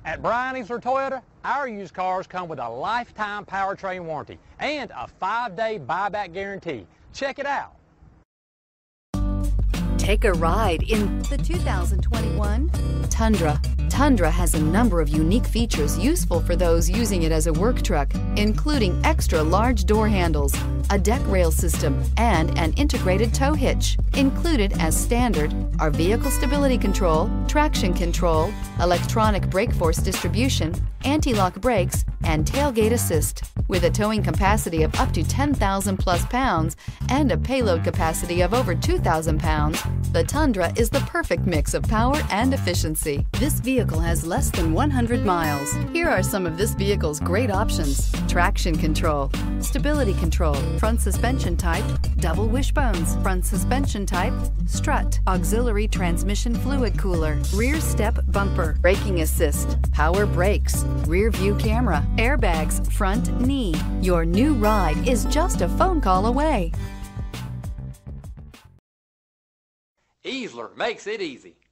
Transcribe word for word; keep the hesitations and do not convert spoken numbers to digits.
At Bryan Easler Toyota, our used cars come with a lifetime powertrain warranty and a five-day buyback guarantee. Check it out. Take a ride in the two thousand twenty-one Tundra. Tundra has a number of unique features useful for those using it as a work truck, including extra large door handles, a deck rail system, and an integrated tow hitch. Included as standard are vehicle stability control, traction control, electronic brake force distribution, anti-lock brakes, and tailgate assist. With a towing capacity of up to ten thousand plus pounds and a payload capacity of over two thousand pounds, the Tundra is the perfect mix of power and efficiency. This vehicle has less than one hundred miles. Here are some of this vehicle's great options: traction control, stability control, front suspension type, double wishbones, front suspension type, strut, auxiliary transmission fluid cooler, rear step bumper, braking assist, power brakes, rear view camera, airbags, front knee. Your new ride is just a phone call away. Easler makes it easy.